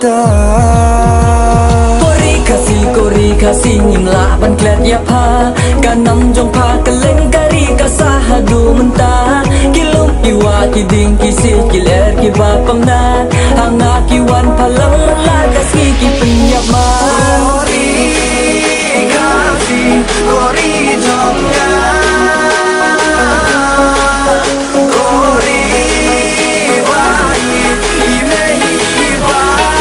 mata. Kori kasih ngimlah ban klet ya pa kanam jong pa kaleng kari kasahadu mentah kilum kiwa kiding kisi kiler ki bapam na hanga kiwan palang malar kasi ki penyap ma. Kori kasih kori jongga kori wahid imehi iba.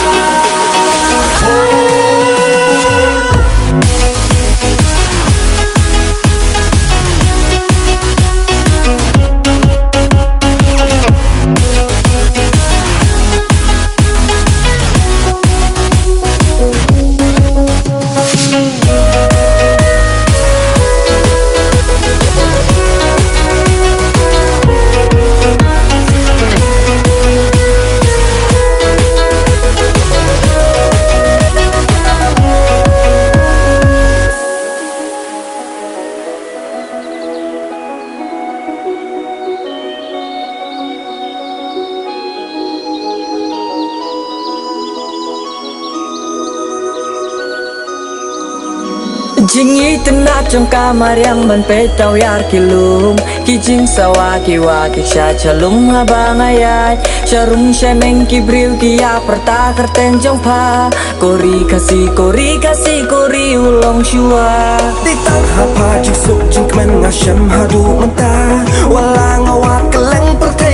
Jingi tenat trong kamar yang menpetau yar kilum kijing sawa kiwa kisha chalum abang ayat sharum shemeng kibril kia perta kerten jong pa kori kasih kori ulong shua Ditang hapa jik suk jing kemen ngasem hadu mentah walang awak keleng perte